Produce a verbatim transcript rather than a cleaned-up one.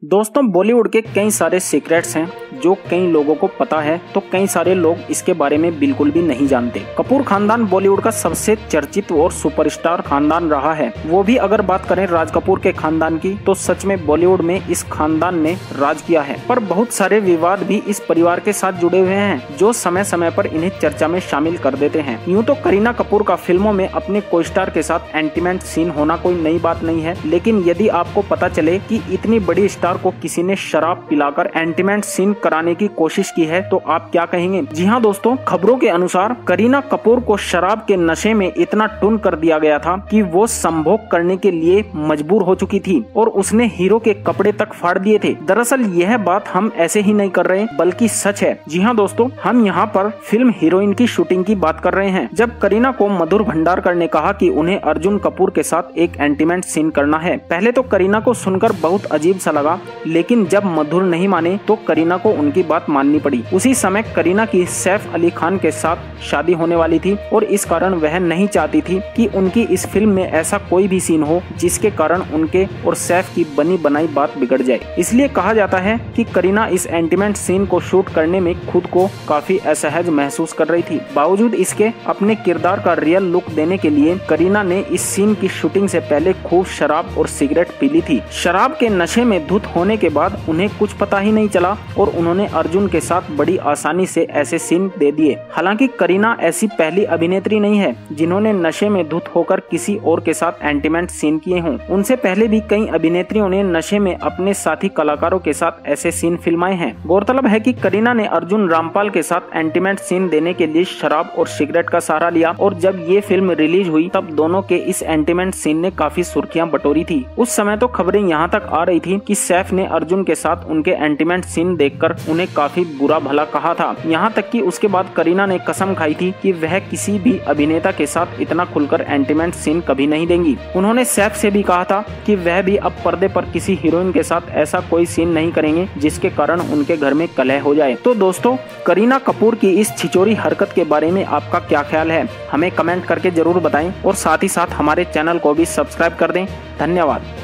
दोस्तों, बॉलीवुड के कई सारे सीक्रेट्स हैं जो कई लोगों को पता है तो कई सारे लोग इसके बारे में बिल्कुल भी नहीं जानते। कपूर खानदान बॉलीवुड का सबसे चर्चित और सुपरस्टार खानदान रहा है। वो भी अगर बात करें राज कपूर के खानदान की तो सच में बॉलीवुड में इस खानदान ने राज किया है। पर बहुत सारे विवाद भी इस परिवार के साथ जुड़े हुए हैं जो समय समय पर इन्हें चर्चा में शामिल कर देते हैं। यूँ तो करीना कपूर का फिल्मों में अपने को स्टार के साथ एंटीमेंट सीन होना कोई नई बात नहीं है, लेकिन यदि आपको पता चले कि इतनी बड़ी स्टार को किसी ने शराब पिलाकर एंटीमेंट सीन कराने की कोशिश की है तो आप क्या कहेंगे। जी हाँ दोस्तों, खबरों के अनुसार करीना कपूर को शराब के नशे में इतना टुन कर दिया गया था कि वो संभोग करने के लिए मजबूर हो चुकी थी और उसने हीरो के कपड़े तक फाड़ दिए थे। दरअसल यह बात हम ऐसे ही नहीं कर रहे बल्कि सच है। जी हाँ दोस्तों, हम यहाँ पर फिल्म हीरोइन की शूटिंग की बात कर रहे हैं। जब करीना को मधुर भंडारकर ने कहा कि उन्हें अर्जुन कपूर के साथ एक एंटीमेंट सीन करना है, पहले तो करीना को सुनकर बहुत अजीब सा लगा, लेकिन जब मधुर नहीं माने तो करीना को उनकी बात माननी पड़ी। उसी समय करीना की सैफ अली खान के साथ शादी होने वाली थी और इस कारण वह नहीं चाहती थी कि उनकी इस फिल्म में ऐसा कोई भी सीन हो जिसके कारण उनके और सैफ की बनी बनाई बात बिगड़ जाए। इसलिए कहा जाता है कि करीना इस एंटीमेंट सीन को शूट करने में खुद को काफी असहज महसूस कर रही थी। बावजूद इसके अपने किरदार का रियल लुक देने के लिए करीना ने इस सीन की शूटिंग से पहले खूब शराब और सिगरेट पी ली थी। शराब के नशे में धुत होने के बाद उन्हें कुछ पता ही नहीं चला और उन्होंने अर्जुन के साथ बड़ी आसानी से ऐसे सीन दे दिए। हालांकि करीना ऐसी पहली अभिनेत्री नहीं है जिन्होंने नशे में धुत होकर किसी और के साथ एंटीमेंट सीन किए हों। उनसे पहले भी कई अभिनेत्रियों ने नशे में अपने साथी कलाकारों के साथ ऐसे सीन फिल्माए हैं। गौरतलब है कि करीना ने अर्जुन रामपाल के साथ एंटीमेंट सीन देने के लिए शराब और सिगरेट का सहारा लिया और जब ये फिल्म रिलीज हुई तब दोनों के इस एंटीमेंट सीन ने काफी सुर्खियां बटोरी थी। उस समय तो खबरें यहाँ तक आ रही थी कि सैफ ने अर्जुन के साथ उनके एंटीमेंट सीन देखकर उन्हें काफी बुरा भला कहा था। यहाँ तक कि उसके बाद करीना ने कसम खाई थी कि वह किसी भी अभिनेता के साथ इतना खुलकर एंटीमेंट सीन कभी नहीं देंगी। उन्होंने सैफ से भी कहा था कि वह भी अब पर्दे पर किसी हीरोइन के साथ ऐसा कोई सीन नहीं करेंगे जिसके कारण उनके घर में कलह हो जाए। तो दोस्तों, करीना कपूर की इस छिचोरी हरकत के बारे में आपका क्या ख्याल है, हमें कमेंट करके जरूर बताएं और साथ ही साथ हमारे चैनल को भी सब्सक्राइब कर दें। धन्यवाद।